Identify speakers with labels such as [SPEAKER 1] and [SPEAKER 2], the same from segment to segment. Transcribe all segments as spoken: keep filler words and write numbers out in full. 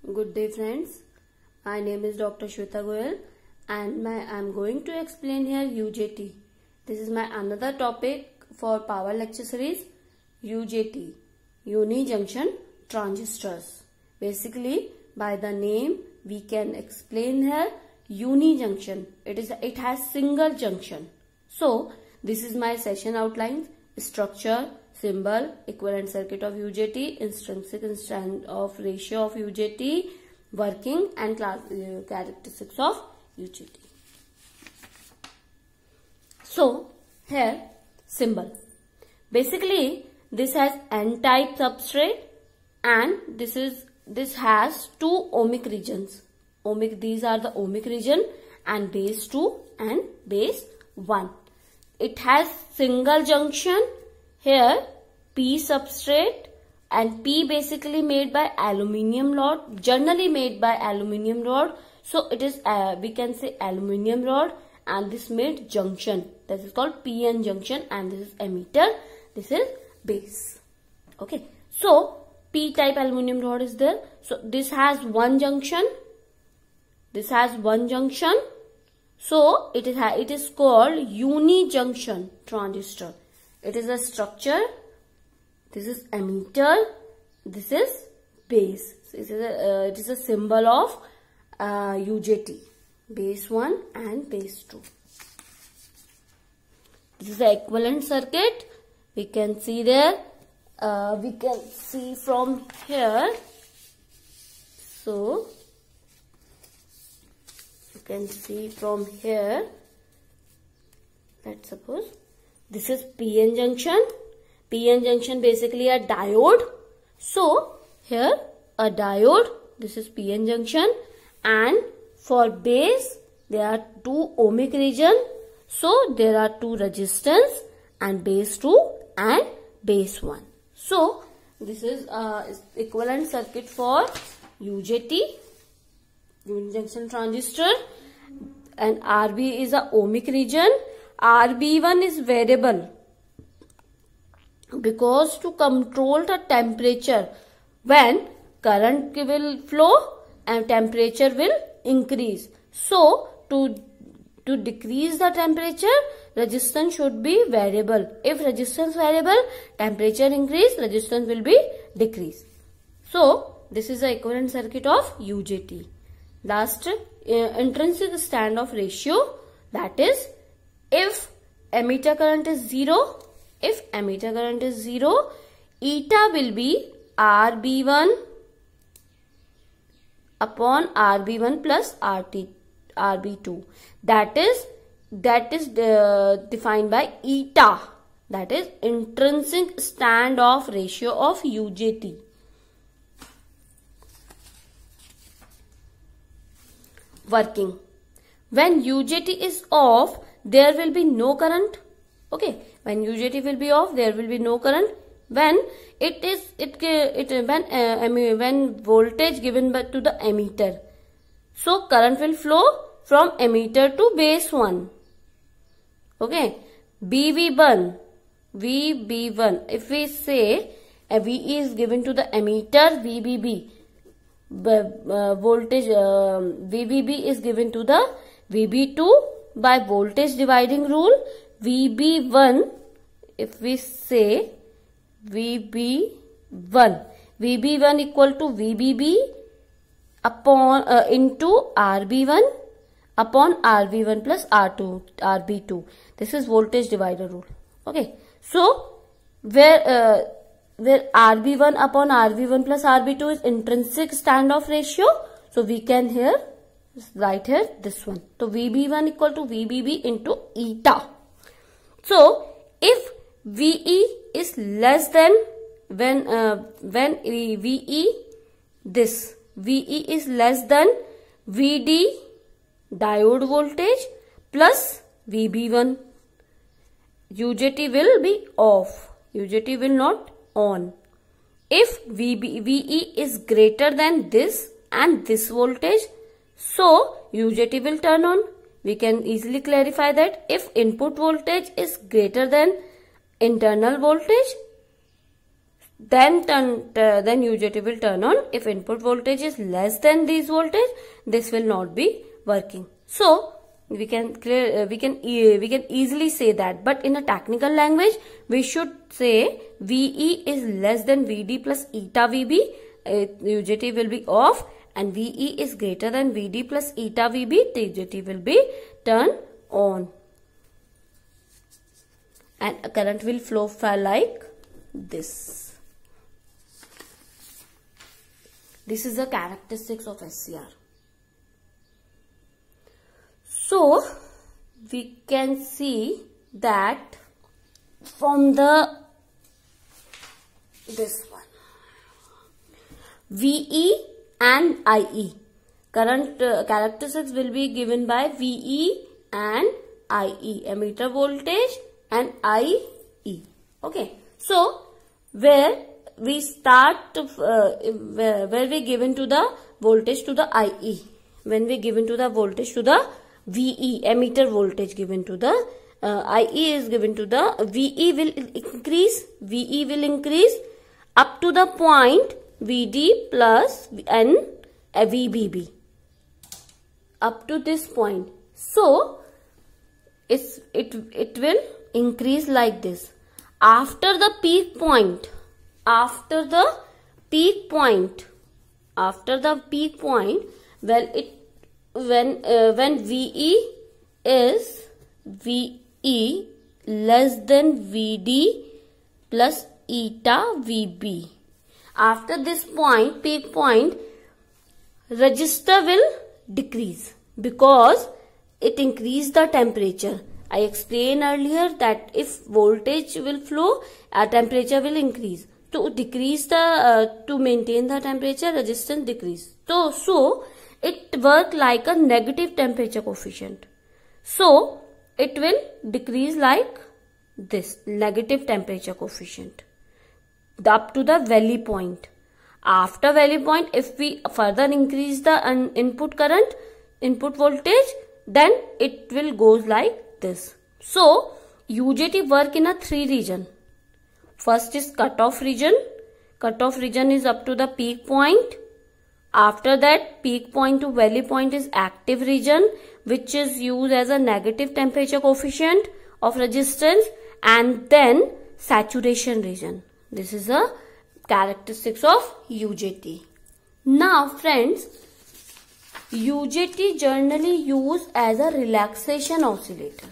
[SPEAKER 1] Good day friends, my name is Doctor Shweta Goyal and I am going to explain here U J T. This is my another topic for power lecture series, U J T, Uni-Junction Transistors. Basically by the name we can explain here uni-junction. It is it has single junction. So this is my session outline, structure, symbol, equivalent circuit of U J T, intrinsic stand of ratio of U J T, working and class, uh, characteristics of U J T. So here symbol. Basically this has N-type substrate and this is this has two ohmic regions. Ohmic, these are the ohmic region and base two and base one. It has single junction. Here P substrate and P basically made by aluminium rod, generally made by aluminium rod. So it is uh, we can say aluminium rod and this made junction. This is called P N junction and this is emitter. This is base. Okay. So P type aluminium rod is there. So this has one junction. This has one junction. So it is it is called uni-junction transistor. It is a structure. This is emitter. This is base. So it is a, uh, it is a symbol of uh, U J T. Base one and base two. This is the equivalent circuit. We can see there. Uh, we can see from here. So you can see from here. Let's suppose this is P N junction. P N junction basically a diode. So here a diode. This is P N junction and for base there are two ohmic region. So there are two resistance and base two and base one. So this is uh, equivalent circuit for U J T, uni-junction transistor, and R B is a ohmic region. R B one is variable because to control the temperature, when current will flow and temperature will increase. So to to decrease the temperature, resistance should be variable. If resistance variable, temperature increase, resistance will be decrease. So this is the equivalent circuit of U J T. Last, uh, intrinsic standoff ratio, that is if emitter current is zero, if emitter current is zero, eta will be R B one upon R B one plus R T, R B two. That is that is uh, defined by eta. That is intrinsic standoff ratio of U J T. Working. When U J T is off, there will be no current. Okay. When U J T will be off, there will be no current. When it is it it when uh, when voltage given by to the emitter, so current will flow from emitter to base one. Okay. B V one, V B one. If we say a V is given to the emitter, V B B. Uh, voltage uh, V B B is given to the V B two by voltage dividing rule. V B one, if we say V B one, V B one equal to V B B upon uh, into R B one upon R B one plus R two, R B two. This is voltage divider rule. Okay. So where uh, where R B one upon R B one plus R B two is intrinsic standoff ratio. So we can here write here this one. So V B one equal to V B B into eta. So if V E is less than when uh, when V E this V E is less than V D diode voltage plus V B one, U J T will be off. U J T will not on. If V B, V E is greater than this and this voltage, so U J T will turn on. We can easily clarify that if input voltage is greater than internal voltage, then turn uh, then U J T will turn on. If input voltage is less than this voltage, this will not be working. So we can clear uh, we can uh, we can easily say that, but in a technical language we should say V E is less than V D plus eta V B, uh, U J T will be off, and V E is greater than V D plus eta V B, the U J T will be turned on, and a current will flow like this. This is the characteristics of S C R. So we can see that from the this one, V E and I E, current uh, characteristics will be given by V E and I E, emitter voltage and I E. Okay, so where we start uh, where, where we given to the voltage to the I E, when we given to the voltage to the V E, emitter voltage given to the uh, I E is given to the V E will increase, V E will increase up to the point V D plus N uh, V B B, up to this point. So it's, it, it will increase like this. After the peak point, after the peak point, after the peak point, well, it when uh, when V E is V E less than V D plus eta V B. After this point, peak point, resistor will decrease because it increased the temperature. I explained earlier that if voltage will flow, uh, temperature will increase. To decrease the, uh, to maintain the temperature, resistance decrease. So, so it work like a negative temperature coefficient. So it will decrease like this, negative temperature coefficient, up to the valley point. After valley point, if we further increase the uh, input current, input voltage, then it will goes like this. So U J T work in a three region. First is cutoff region. Cutoff region is up to the peak point. After that, peak point to valley point is active region, which is used as a negative temperature coefficient of resistance, and then saturation region. This is the characteristics of U J T. Now friends, U J T generally used as a relaxation oscillator.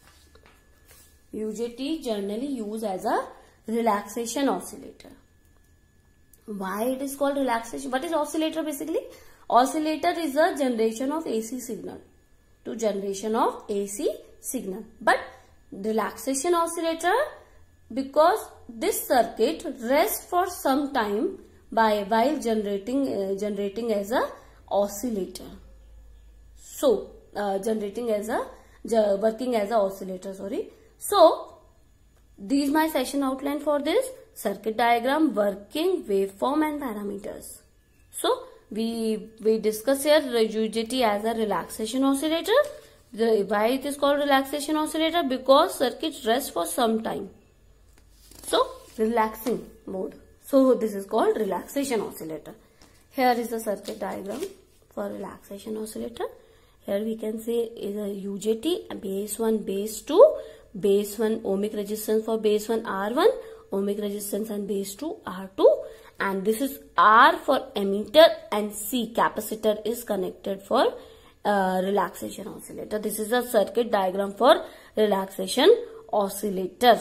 [SPEAKER 1] U J T generally used as a relaxation oscillator. Why it is called relaxation? What is oscillator basically? Oscillator is a generation of A C signal, to generation of A C signal. But relaxation oscillator, because this circuit rests for some time by while generating uh, generating as a oscillator. So uh, generating as a uh, working as a oscillator. Sorry. So this is my session outline for this circuit diagram, working, waveform and parameters. So we we discuss here U J T as a relaxation oscillator. The, why it is called relaxation oscillator? Because circuit rests for some time. So relaxing mode. So this is called relaxation oscillator. Here is the circuit diagram for relaxation oscillator. Here we can say is a U J T, base one, base two, base one ohmic resistance for base one R one, ohmic resistance and base two R two, and this is R for emitter, and C capacitor is connected for uh, relaxation oscillator. This is a circuit diagram for relaxation oscillator.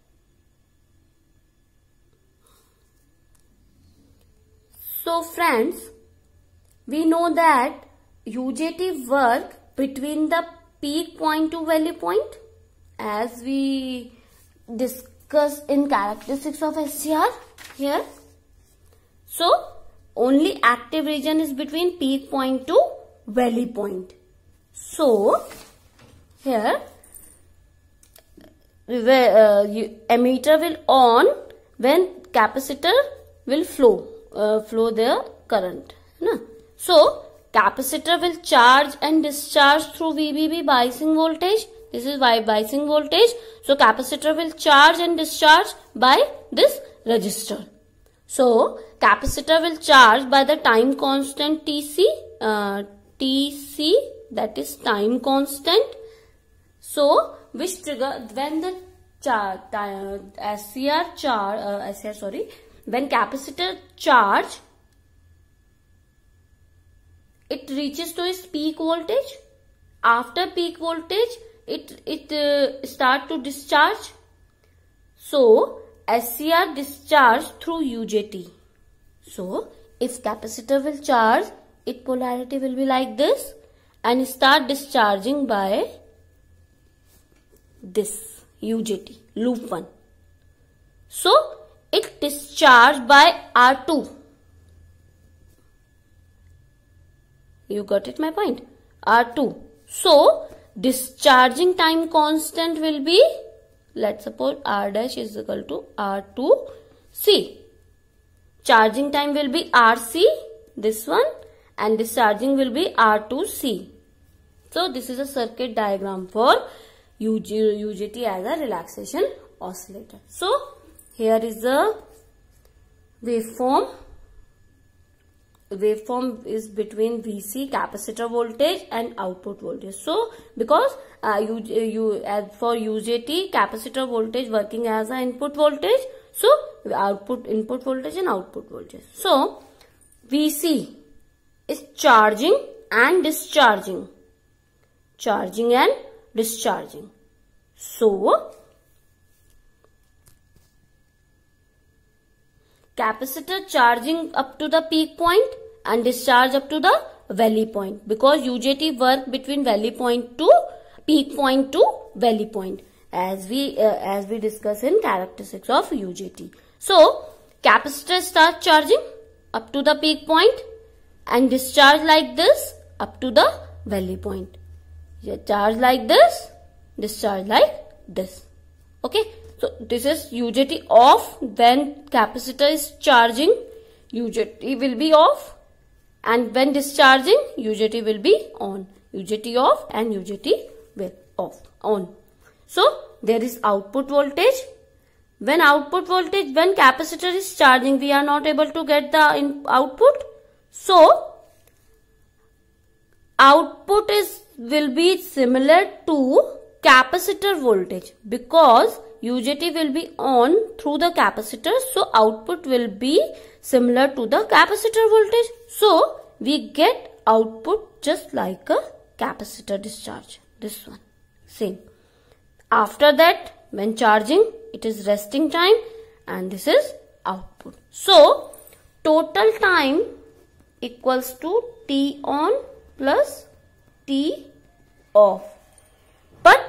[SPEAKER 1] So friends, we know that U J T work between the peak point to valley point, as we discussed in characteristics of S C R here. So only active region is between peak point to valley point. So here uh, emitter will on when capacitor will flow uh, flow the current. Na? So capacitor will charge and discharge through V B B, biasing voltage. This is why biasing voltage. So capacitor will charge and discharge by this resistor. So capacitor will charge by the time constant T C, uh, T C, that is time constant. So which trigger when the char, uh, S C R charge, uh, S C R sorry, when capacitor charge, it reaches to its peak voltage. After peak voltage, it it uh, start to discharge. So S C R discharge through U J T. So if capacitor will charge, its polarity will be like this and start discharging by this U J T, loop one. So it discharge by R two. You got it my point? R two. So discharging time constant will be, let's suppose R dash is equal to R two C. Charging time will be R C, this one, and discharging will be R two C. So this is a circuit diagram for U J T as a relaxation oscillator. So here is the waveform. Waveform is between V C, capacitor voltage, and output voltage. So because uh, you, you as for U J T, capacitor voltage working as an input voltage, so output input voltage and output voltage. So V C is charging and discharging, charging and discharging. So capacitor charging up to the peak point and discharge up to the valley point, because U J T work between valley point to peak point to valley point, as we uh, as we discuss in characteristics of U J T. So capacitor start charging up to the peak point and discharge like this up to the valley point. Charge like this, discharge like this. Okay. So this is U J T off. When capacitor is charging, U J T will be off, and when discharging, U J T will be on. U J T off and U J T will off, on. So there is output voltage. When output voltage, when capacitor is charging, we are not able to get the in output. So output is will be similar to capacitor voltage, because U J T will be on through the capacitor, so output will be similar to the capacitor voltage. So we get output just like a capacitor discharge, this one, same. After that, when charging, it is resting time, and this is output. So total time equals to T on plus T off. But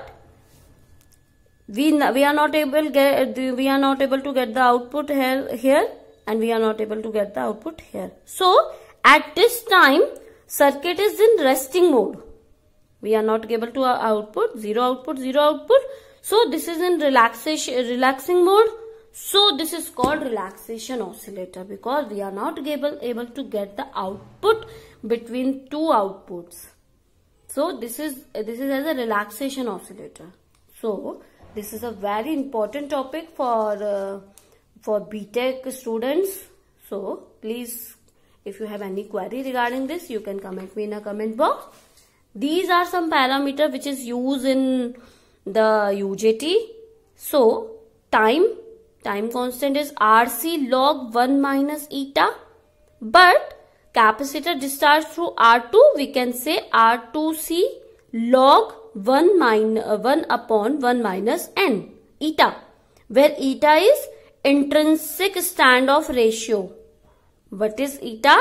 [SPEAKER 1] we we are not able get we are not able to get the output here here and we are not able to get the output here. So at this time, circuit is in resting mode. We are not able to output, zero output, zero output. So this is in relaxation relaxing mode. So this is called relaxation oscillator, because we are not able able to get the output between two outputs. So this is this is as a relaxation oscillator. So this is a very important topic for uh, for B Tech students. So please, if you have any query regarding this, you can comment me in a comment box. These are some parameter which is used in the U J T. So time, time constant is R C log one minus eta, but capacitor discharge through R two, we can say R two C log one minus one upon one minus n eta, where eta is intrinsic standoff ratio. What is eta?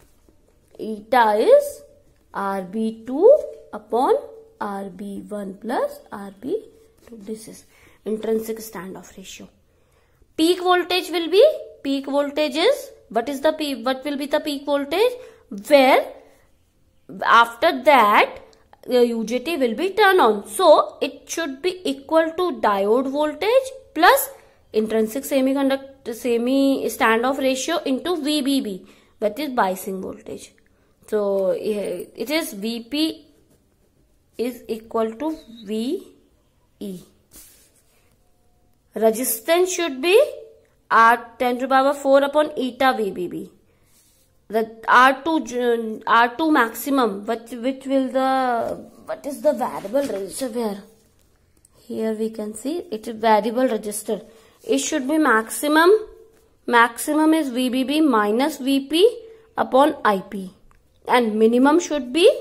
[SPEAKER 1] Eta is R B two upon R B one plus R B two. This is intrinsic standoff ratio. Peak voltage will be, peak voltage is, what is the peak, what will be the peak voltage? Where after that the U J T will be turned on. So it should be equal to diode voltage plus intrinsic semiconductor semi standoff ratio into V B B, that is biasing voltage. So it is V P is equal to V E. Resistance should be R ten to the power four upon eta V B B. The R two R two maximum, which which will the what is the variable register where? Here we can see it is variable register. It should be maximum. Maximum is V B B minus V P upon I P, and minimum should be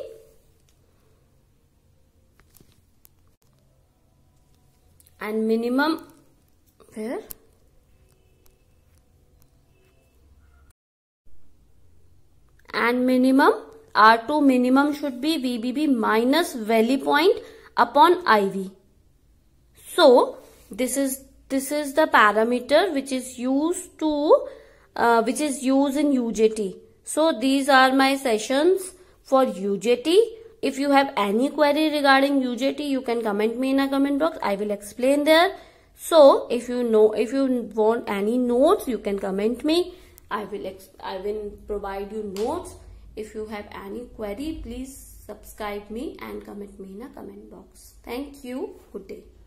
[SPEAKER 1] and minimum where? And minimum R two minimum should be V B B minus valley point upon I V. So this is this is the parameter which is used to uh, which is used in U J T. So these are my sessions for U J T. If you have any query regarding U J T, you can comment me in a comment box. I will explain there. So if you know if you want any notes, you can comment me. I will ex I will provide you notes. If you have any query, please subscribe me and comment me in a comment box. Thank you. Good day.